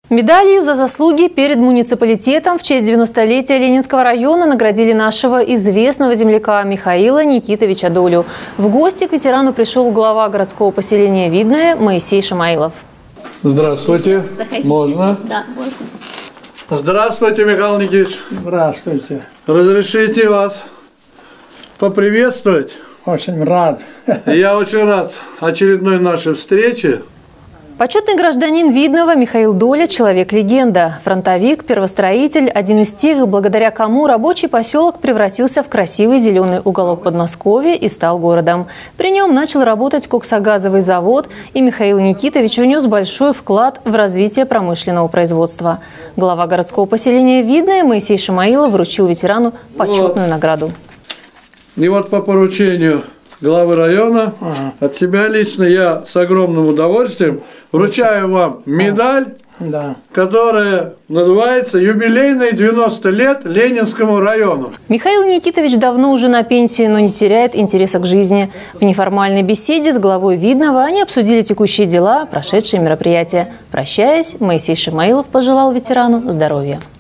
Медалью за заслуги перед муниципалитетом в честь 90-летия Ленинского района наградили нашего известного земляка Михаила Никитовича Долю. В гости к ветерану пришел глава городского поселения Видное Моисей Шамаилов. Здравствуйте. Заходите. Можно? Да, можно. Здравствуйте, Михаил Никитич. Здравствуйте. Разрешите вас поприветствовать? Очень рад. Я очень рад очередной нашей встрече. Почетный гражданин Видного Михаил Доля – человек-легенда. Фронтовик, первостроитель – один из тех, благодаря кому рабочий поселок превратился в красивый зеленый уголок Подмосковья и стал городом. При нем начал работать коксогазовый завод, и Михаил Никитович внес большой вклад в развитие промышленного производства. Глава городского поселения Видное Моисей Шамаилов вручил ветерану почетную награду. И вот по поручению главы района, от себя лично я с огромным удовольствием вручаю вам медаль, которая называется «Юбилейные 90 лет Ленинскому району». Михаил Никитович давно уже на пенсии, но не теряет интереса к жизни. В неформальной беседе с главой Видного они обсудили текущие дела, прошедшие мероприятия. Прощаясь, Моисей Шамаилов пожелал ветерану здоровья.